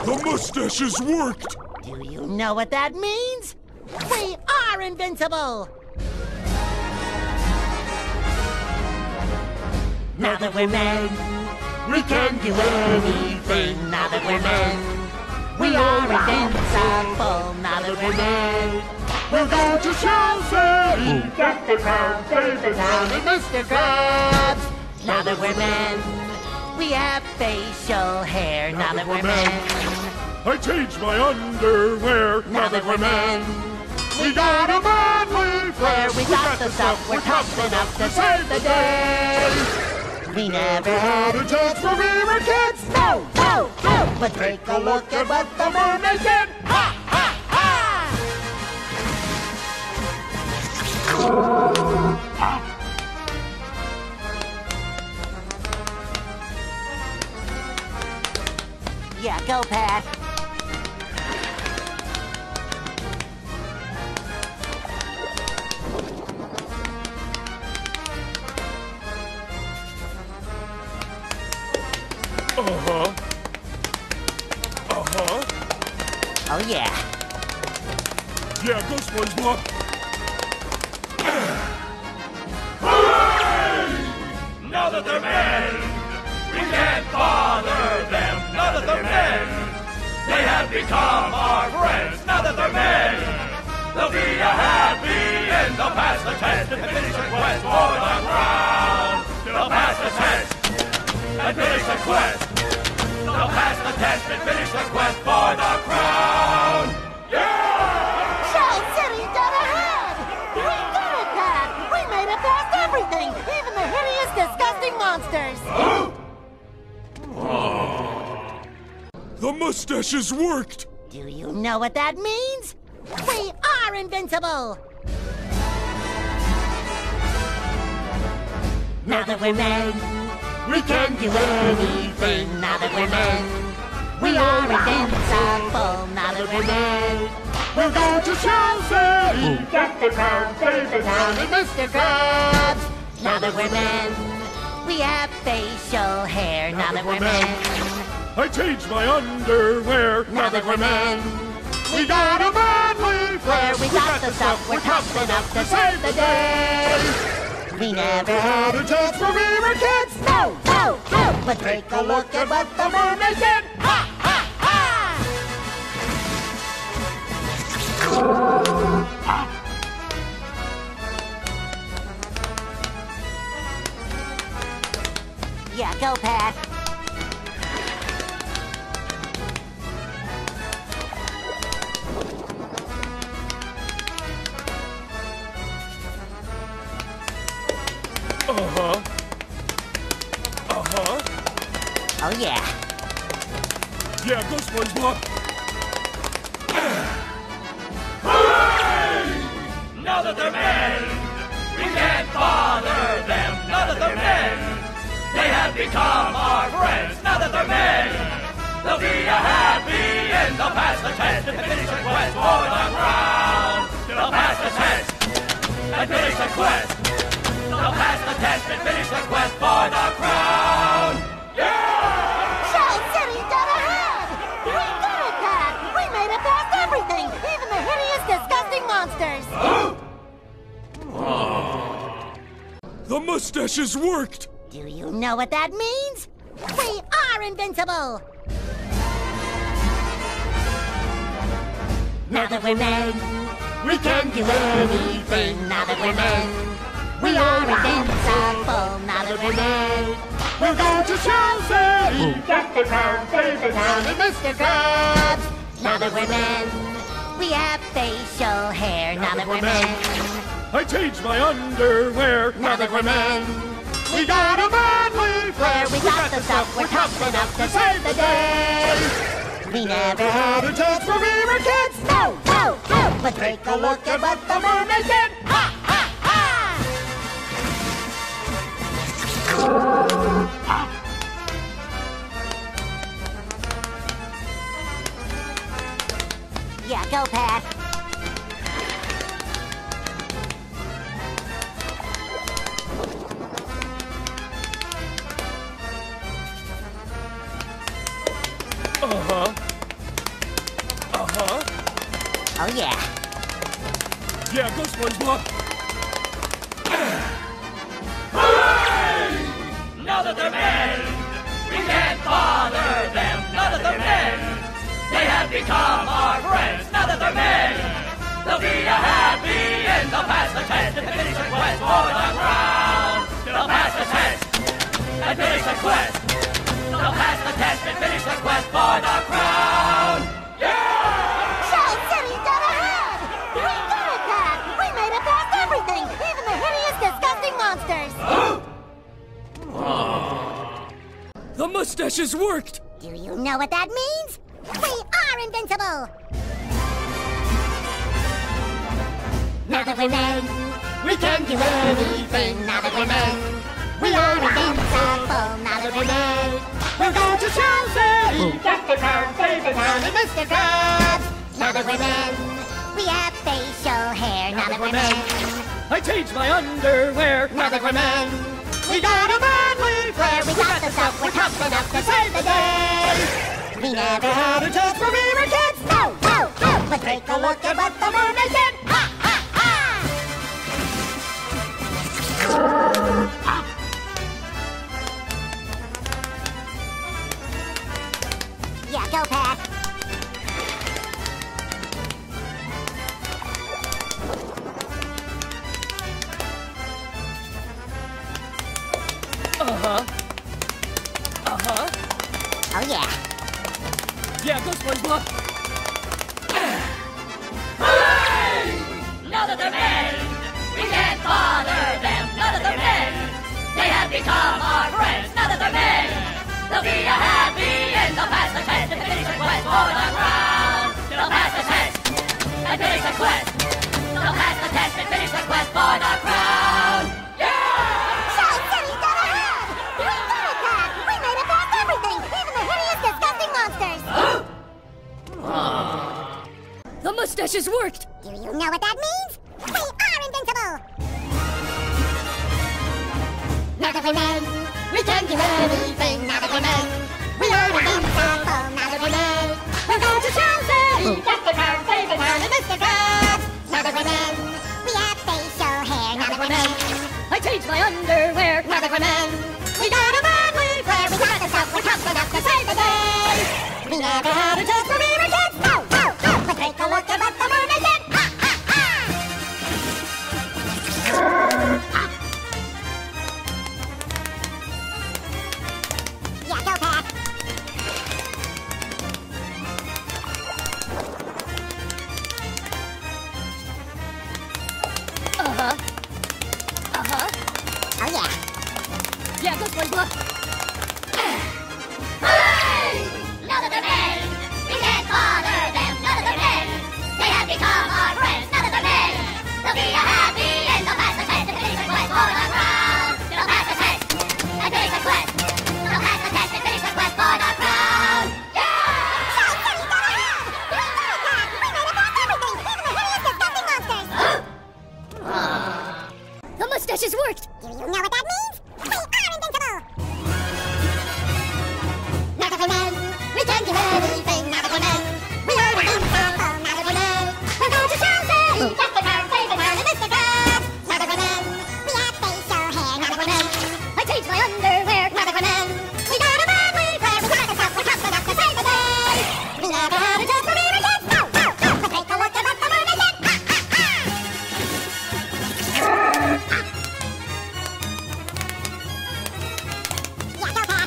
The mustaches worked! Do you know what that means? We are invincible! Now that we're men, we can do anything. Now that we're men, we are invincible. Now that we're men, we'll go to Chelsea, get the crown, save the town, and Mr. Krabs. Now that we're men, we have facial hair. Now that we're men, I changed my underwear. now that we're men, we got a manly flair. We got the stuff, we're tough enough to save the day. We never had a chance when we were kids. No, no, no. But take a look at what the mermaid did. Ha, ha, ha! Yeah, go, Pat. Uh-huh. Oh, yeah. Yeah, go, SpongeBob. Now that they're men, we can't bother them. Now that they're men, they have become our friends. Now that they're men, they'll be a happy end. They'll pass the test and finish the quest for the crown. They'll pass the test and finish the quest. They'll pass the test and finish the quest for the crown. Yeah! Shell City dead ahead! We did it, Pat! We made it past everything! Even the hideous, disgusting monsters! The mustaches worked! Do you know what that means? We are invincible! Now that we're men, we can do anything. Now that we're men, we are invincible. Now that we're men, we'll go to Chelsea, get the crown, save the town, and Mr. Krabs. Now that we're men, we have facial hair. Now that we're men, I changed my underwear. now that we're men, we got a manly flair. We got the stuff, we're tough enough to save the day. We never had a chance when we were kids. No, no, no. But take a look at what the mermaid did. Ha, ha, ha! Yeah, go, Pat. Oh, yeah. Yeah, go, SpongeBob. Hooray! Now that they're men, we can't bother them. Now that they're men, they have become our friends. Now that they're men, they'll be a happy end. They'll pass the test and finish the quest for the crown. They'll pass the test and finish the quest. They'll pass the test and finish the quest for the crown. Yeah! Shell City dead ahead! We did it, Pat! We made it past everything! Even the hideous, disgusting monsters! The mustaches worked! Do you know what that means? We are invincible! Now that we're men, we can do anything. Now that we're men, we are invincible. Now that we're men, we'll go to Chelsea, get the crown, save the town, and Mr. Krabs. Now that we're men, we have facial hair. Now that we're men, I changed my underwear. now that we're men, we got a manly flair. We got the stuff, we're tough enough to save the day. We never had a chance when we were kids. No, no, no. But take a look at what the mermaid did. Ha, ha, ha! Yeah, go, Pat. Oh yeah. Yeah, go SpongeBob. Now that they're men, we can't bother them. Now that they're men, they have become our friends. Now that they're men, they'll be a happy end. They'll pass the test and finish the quest for the crown. They'll pass the test and finish the quest. They'll pass the test and finish the quest for the crown. Yeah! Shout City dead ahead! We did it, Pat! We made it past everything, even the hideous, disgusting monsters! The mustaches worked. Do you know what that means? We are invincible! Now that we're men, we can do anything. Now that we're men, we are invincible. Now that we're men, we'll go to Shout City! Dr. Krabs, Baby Town, and Mr. Krabs! Now that we're men, we have facial hair. Now that we're men, I changed my underwear. now that we're men, we got a manly flair. We got the stuff, we're tough enough to save the day. We never had a chance when we were kids. No, no, no. But take a look at what the mermaid did. Ha, ha, ha. Yeah, go, Pat. Oh, yeah. Yeah, go SpongeBob. Now that they're men, we can't bother them. Now that they're men, they have become our friends. Now that they're men, they'll be a happy end. They'll pass the test and finish the quest for the crown. They'll pass the test and finish the quest. They'll pass the test and finish the quest for the crown. Yeah! Shout City dead ahead! We did it, Pat! We made it past everything, even the hideous, disgusting monsters! The mustaches worked. Do you know what that means? We are invincible! Now that we're men, we can do anything. Now that we're men, we are invincible. Now that we're men, we'll go to Shout City! Dr. Krabs, Baby Town, and Mr. Krabs! Now that we're men, we have facial hair. Now that we're men, I changed my underwear. now that we're men, we got a manly flair. We got the stuff, we're tough enough to save the day. We never had a chance when we were kids. No, no, no. But take a look at what the mermaid did. Ha, ha, ha. Yeah, go, Pat. Oh, yeah. Yeah, go SpongeBob. Now that they're men, we can't bother them. Now that they're men, they have become our friends. Now that they're men, they'll be a happy end. They'll pass the test and finish the quest for the crown. They'll pass the test and finish the quest. They'll pass the test and finish the quest for the crown. Yeah! Shout City dead ahead! We did it, Pat! We made it past everything, even the hideous, disgusting monsters! The mustaches worked. Do you know what that means? We are invincible! Now that we're men, we can do anything. Now that we're men, we are invincible. Now that we're men, we'll go to Shout City! Dr. Krabs, Baby Town, and Mr. Krabs! Now that we're men, we have facial hair. Now that we're men, I changed my underwear. now that we're men, we got a manly flair. We got the stuff, we're tough enough to save the day. We never had a chance when we were kids. No, no, no. But take a look at what the mermaid did. Ha, ha, ha. Yeah, go, Pat.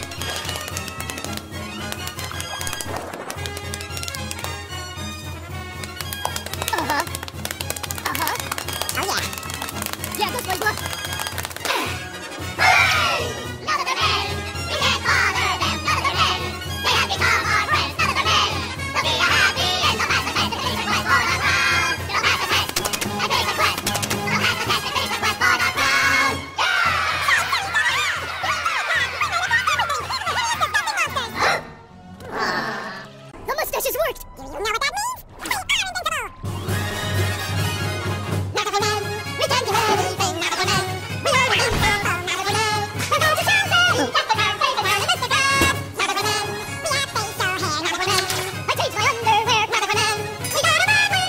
Oh, yeah. Yeah, go SpongeBob. Now that they're men, we can't bother them. Now that they're men, they have become our friends. Now that they're men, they'll be a happy end. They'll pass the test and finish the quest for the crown. They'll pass the test and finish the quest. They'll pass the test and finish the quest for the crown. The mustaches worked. Do you know what that means? We are invincible. Now that we're men, we can do anything. Now that we're men, we are invincible. Now that we're men, we'll go to Shout City. Dr. Krabs, Baby Town, and Mr. Krabs. Now that we're men, we have facial hair. Now that we're men, I changed my underwear. now that we're men, we got a manly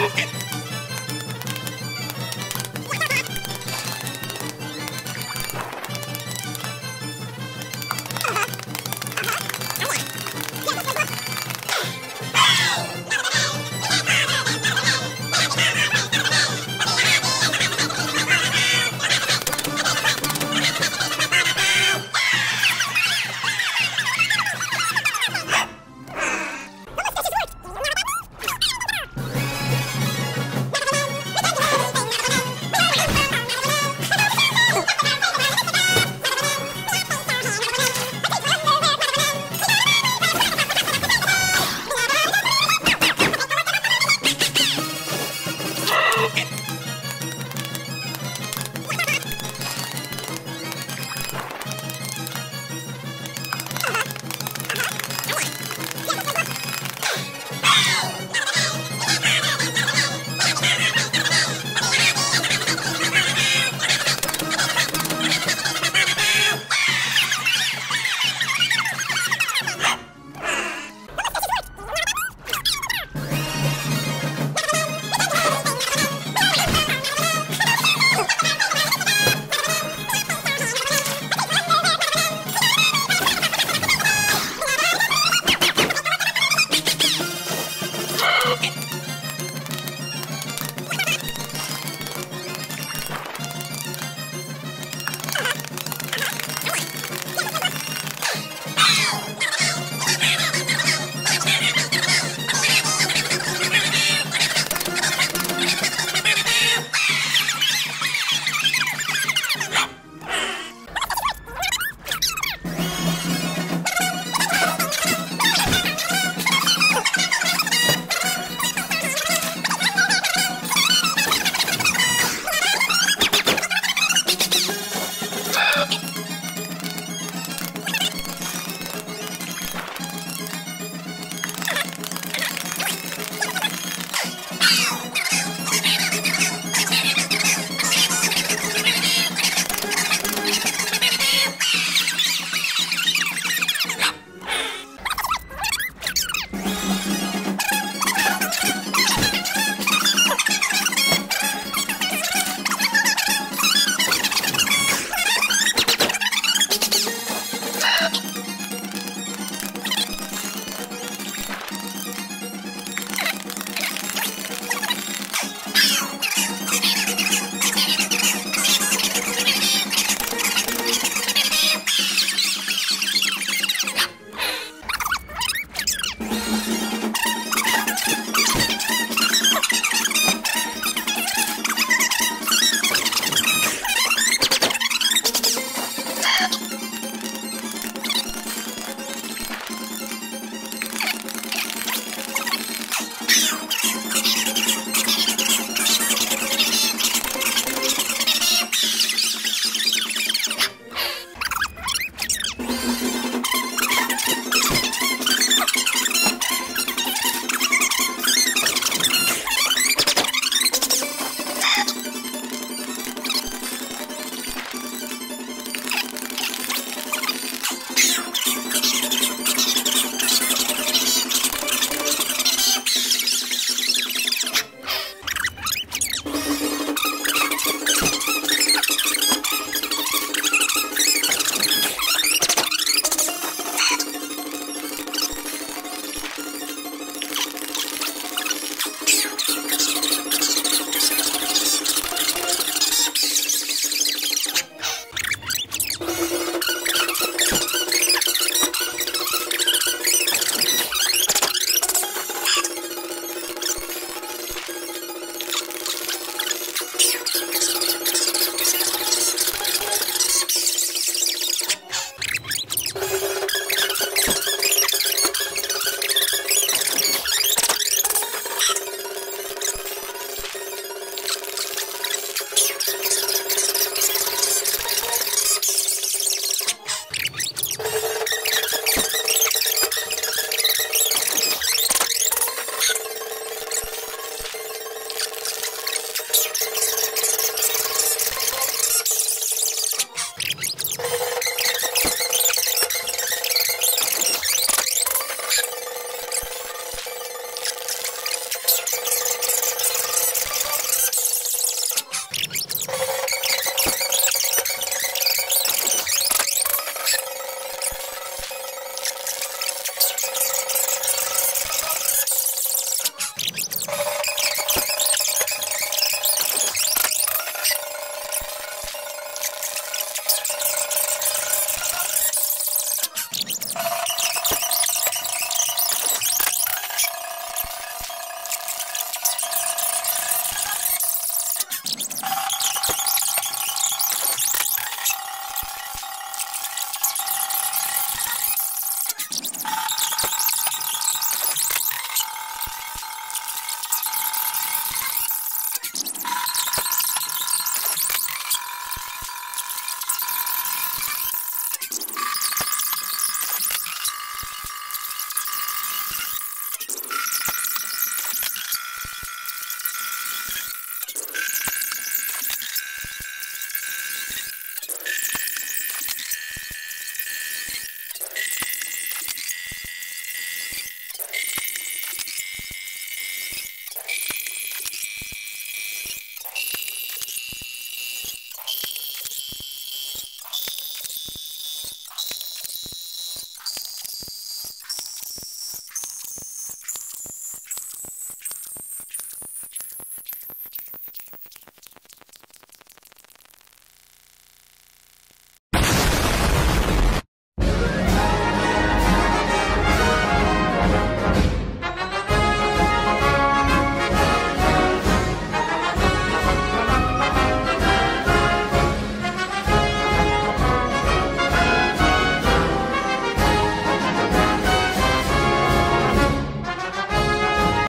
Rocket.